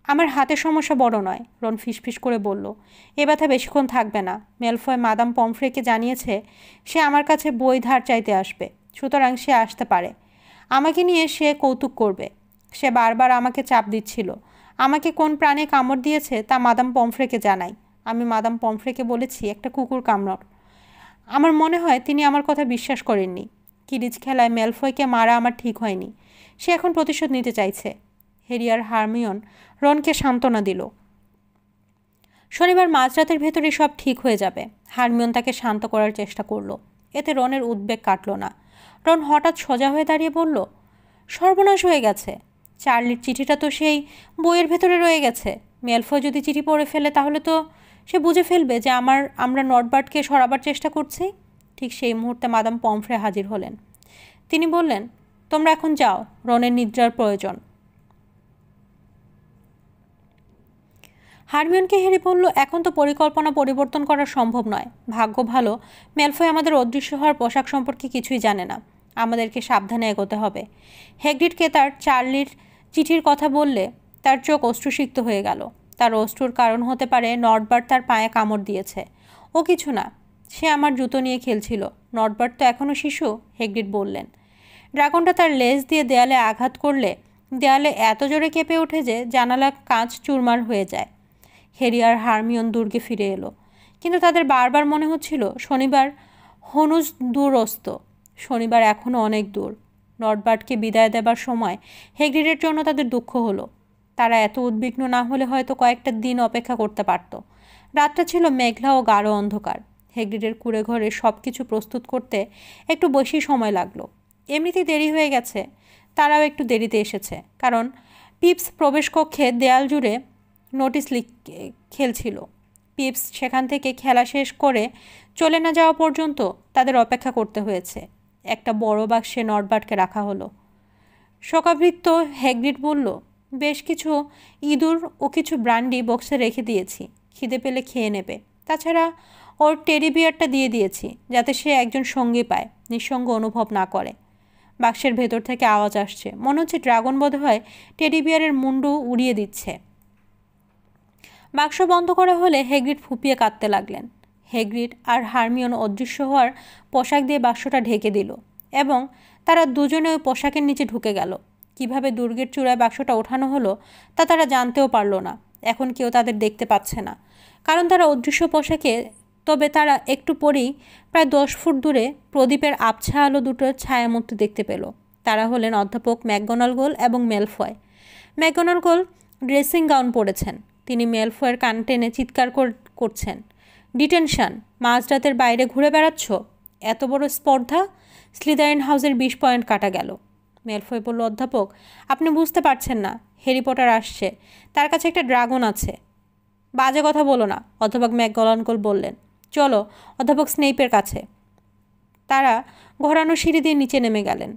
আমার হাতের সমস্যা বড় নয়, রন ফিসফিস করে বলল। এ ব্যথা বেশিক্ষণ থাকবে না। ম্যালফয় মাদাম পমফ্রেকে জানিয়েছে সে আমার কাছে বই ধার চাইতে আসবে, সুতরাং সে আসতে পারে। আমাকে নিয়ে সে কৌতুক করবে। সে বারবার আমাকে চাপ দিচ্ছিল। আমাকে কোন প্রাণে কামড় দিয়েছে তা মাদাম পমফ্রেকে জানাই। আমি মাদাম পমফ্রেকে বলেছি একটা কুকুর কামড়। আমার মনে হয় তিনি আমার কথা বিশ্বাস করেননি। কিরিচ খেলায় ম্যালফয়কে মারা আমার ঠিক হয়নি। সে এখন প্রতিশোধ নিতে চাইছে। হ্যারি আর হারমিয়ন রনকে সান্ত্বনা দিল। শনিবার মাঝরাতের ভেতরে সব ঠিক হয়ে যাবে। হারমিয়ন তাকে শান্ত করার চেষ্টা করলো। এতে রনের উদ্বেগ কাটল না। রন হঠাৎ সোজা হয়ে দাঁড়িয়ে বলল, সর্বনাশ হয়ে গেছে। চার্লির চিঠিটা তো সেই বইয়ের ভেতরে রয়ে গেছে। ম্যালফয় যদি চিঠি পড়ে ফেলে তাহলে তো সে বুঝে ফেলবে যে আমার আমরা নটবার্টকে সরাবার চেষ্টা করছি। ঠিক সেই মুহূর্তে মাদাম পমফ্রে হাজির হলেন। তিনি বললেন, তোমরা এখন যাও, রনের নিদ্রার প্রয়োজন। হারমিয়নকে হ্যারি বলল, এখন তো পরিকল্পনা পরিবর্তন করা সম্ভব নয়। ভাগ্য ভালো ম্যালফয় আমাদের অদৃশ্য হওয়ার পোশাক সম্পর্কে কিছুই জানে না। আমাদেরকে সাবধানে এগোতে হবে। হেগরিডকে তার চার্লির চিঠির কথা বললে তার চোখ অশ্রুসিক্ত হয়ে গেল। তার অশ্রুর কারণ হতে পারে নটবার্ট তার পায়ে কামড় দিয়েছে। ও কিছু না, সে আমার জুতো নিয়ে খেলছিল। নটবার্ট তো এখনও শিশু, হেগরিড বললেন। ড্রাগনটা তার লেজ দিয়ে দেয়ালে আঘাত করলে দেয়ালে এত জোরে কেঁপে ওঠে যে জানালা কাঁচ চুরমার হয়ে যায়। হ্যারি আর হারমিয়ন দুর্গে ফিরে এলো, কিন্তু তাদের বারবার মনে হচ্ছিল শনিবার হনুজ দূরস্থ। শনিবার এখনও অনেক দূর। নটবার্টকে বিদায় দেবার সময় হেগরিডের জন্য তাদের দুঃখ হলো। তারা এত উদ্বিগ্ন না হলে হয়তো কয়েকটা দিন অপেক্ষা করতে পারত। রাতটা ছিল মেঘলা ও গাঢ় অন্ধকার। হেগরিডের কুঁড়ে ঘরে সব কিছু প্রস্তুত করতে একটু বেশি সময় লাগলো। এমনিতেই দেরি হয়ে গেছে, তারাও একটু দেরিতে এসেছে, কারণ পিপস প্রবেশকক্ষে দেয়াল জুড়ে নোটিশ লিখ খেলছিল। পিপস সেখান থেকে খেলা শেষ করে চলে না যাওয়া পর্যন্ত তাদের অপেক্ষা করতে হয়েছে। একটা বড় বাক্সে নটবার্টকে রাখা হলো। শোকাবৃত্ত হেগরিড বলল, বেশ কিছু ইঁদুর ও কিছু ব্রান্ডি বক্সে রেখে দিয়েছি, খিদে পেলে খেয়ে নেবে। তাছাড়া ওর টেডি বিয়ারটা দিয়ে দিয়েছি, যাতে সে একজন সঙ্গী পায়, নিঃসঙ্গ অনুভব না করে। বাক্সের ভেতর থেকে আওয়াজ আসছে, মনে হচ্ছে ড্রাগন বোধ হয় টেডি বিয়ারের মুন্ডু উড়িয়ে দিচ্ছে। বাক্স বন্ধ করা হলে হেগরিড ফুপিয়ে কাঁদতে লাগলেন। হেগরিড আর হারমিয়ন অদৃশ্য হওয়ার পোশাক দিয়ে বাক্সটা ঢেকে দিল এবং তারা দুজনে ওই পোশাকের নিচে ঢুকে গেল। কিভাবে দুর্গের চূড়ায় বাক্সটা ওঠানো হলো তা তারা জানতেও পারল না। এখন কেউ তাদের দেখতে পাচ্ছে না, কারণ তারা অদৃশ্য পোশাকে। তবে তারা একটু পরেই প্রায় দশ ফুট দূরে প্রদীপের আবছা আলো দুটোর ছায়ামূর্তি দেখতে পেল। তারা হলেন অধ্যাপক ম্যাকগোনালগোল এবং ম্যালফয়। ম্যাকগোনালগোল ড্রেসিং গাউন পরেছেন। তিনি ম্যালফয়ের কান টেনে চিৎকার করছেন, ডিটেনশন! মাঝরাতের বাইরে ঘুরে বেড়াচ্ছ? এত বড় স্পর্ধা! স্লিদারিন হাউসের বিশ পয়েন্ট কাটা গেল। ম্যালফয় বলল, অধ্যাপক, আপনি বুঝতে পারছেন না। হ্যারি পটার আসছে, তার কাছে একটা ড্রাগন আছে। বাজে কথা বলো না, অধ্যাপক ম্যাকগোনালগোল বললেন। চলো অধ্যাপক স্নেইপের কাছে। তারা ঘোরানো সিঁড়ি দিয়ে নিচে নেমে গেলেন।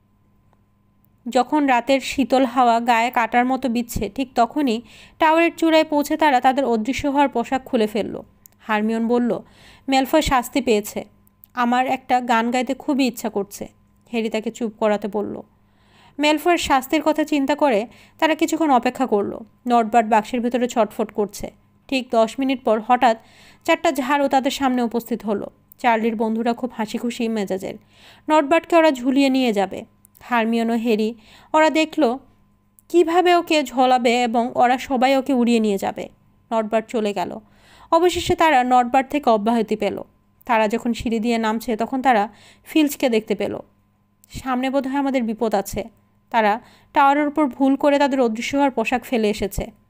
যখন রাতের শীতল হাওয়া গায়ে কাটার মতো বিচ্ছে, ঠিক তখনই টাওয়ারের চূড়ায় পৌঁছে তারা তাদের অদৃশ্য হওয়ার পোশাক খুলে ফেলল। হারমিয়ন বলল, ম্যালফয় শাস্তি পেয়েছে। আমার একটা গান গাইতে খুবই ইচ্ছা করছে। হ্যারি তাকে চুপ করাতে বলল। ম্যালফয়ের শাস্তির কথা চিন্তা করে তারা কিছুক্ষণ অপেক্ষা করল। নটবার্ট বাক্সের ভেতরে ছটফট করছে। ঠিক দশ মিনিট পর হঠাৎ চারটা ঝাড়ু তাদের সামনে উপস্থিত হলো। চার্লির বন্ধুরা খুব হাসি খুশি মেজাজের। নটবার্টকে ওরা ঝুলিয়ে নিয়ে যাবে। হারমিয়ন ও হ্যারি ওরা দেখল কিভাবে ওকে ঝোলাবে এবং ওরা সবাই ওকে উড়িয়ে নিয়ে যাবে। নটবার্ট চলে গেল। অবশেষে তারা নটবার্ট থেকে অব্যাহতি পেল। তারা যখন সিঁড়ি দিয়ে নামছে তখন তারা ফিল্চকে দেখতে পেল। সামনে বোধহয় আমাদের বিপদ আছে। তারা টাওয়ারের উপর ভুল করে তাদের অদৃশ্য হওয়ার পোশাক ফেলে এসেছে।